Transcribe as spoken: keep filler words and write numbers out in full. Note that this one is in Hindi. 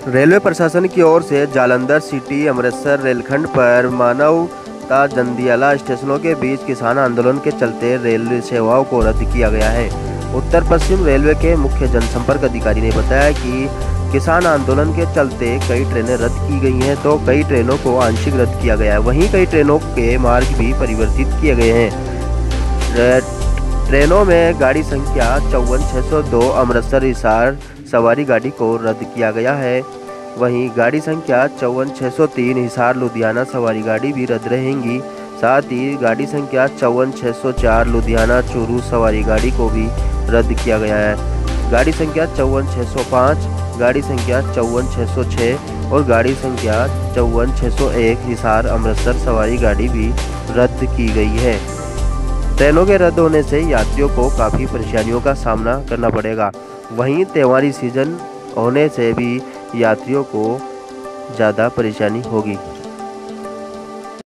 रेलवे प्रशासन की ओर से जालंधर सिटी अमृतसर रेलखंड पर मानव ता जंदियाला स्टेशनों के बीच किसान आंदोलन के चलते रेलवे सेवाओं को रद्द किया गया है। उत्तर पश्चिम रेलवे के मुख्य जनसंपर्क अधिकारी ने बताया कि किसान आंदोलन के चलते कई ट्रेनें रद्द की गई हैं, तो कई ट्रेनों को आंशिक रद्द किया गया है। वहीं कई ट्रेनों के मार्ग भी परिवर्तित किए गए हैं। ट्रेनों में गाड़ी संख्या चौवन छः सौ दो अमृतसर हिसार सवारी गाड़ी को रद्द किया गया है। वहीं गाड़ी संख्या चौवन छः सौ तीन हिसार लुधियाना सवारी गाड़ी भी रद्द रहेंगी। साथ ही गाड़ी संख्या चौवन छः सौ चार लुधियाना चूरू सवारी गाड़ी को भी रद्द किया गया है। गाड़ी संख्या चौवन छः सौ पाँच, गाड़ी संख्या चौवन छः सौ छः और गाड़ी संख्या चौवन छः सौ एक हिसार अमृतसर सवारी गाड़ी भी रद्द की गई है। ट्रेनों के रद्द होने से यात्रियों को काफ़ी परेशानियों का सामना करना पड़ेगा। वहीं त्योहारी सीजन होने से भी यात्रियों को ज़्यादा परेशानी होगी।